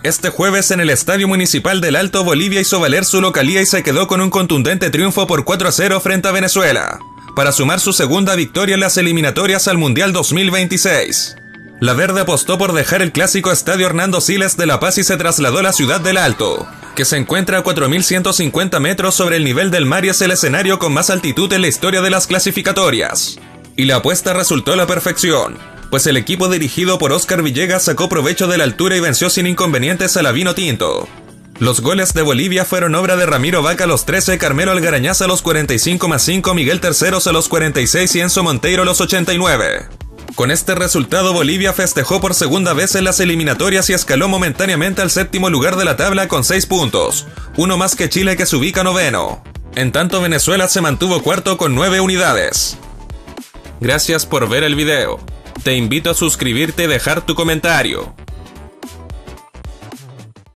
Este jueves en el Estadio Municipal del Alto, Bolivia hizo valer su localía y se quedó con un contundente triunfo por 4-0 frente a Venezuela, para sumar su segunda victoria en las eliminatorias al Mundial 2026. La verde apostó por dejar el clásico Estadio Hernando Siles de La Paz y se trasladó a la ciudad del Alto, que se encuentra a 4.150 metros sobre el nivel del mar y es el escenario con más altitud en la historia de las clasificatorias. Y la apuesta resultó a la perfección, pues el equipo dirigido por Oscar Villegas sacó provecho de la altura y venció sin inconvenientes a la Vinotinto. Los goles de Bolivia fueron obra de Ramiro Vaca a los 13, Carmelo Algarañaz a los 45+5, Miguel Terceros a los 46 y Enzo Monteiro a los 89. Con este resultado, Bolivia festejó por segunda vez en las eliminatorias y escaló momentáneamente al séptimo lugar de la tabla con 6 puntos, uno más que Chile, que se ubica noveno. En tanto, Venezuela se mantuvo cuarto con 9 unidades. Gracias por ver el video. Te invito a suscribirte y dejar tu comentario.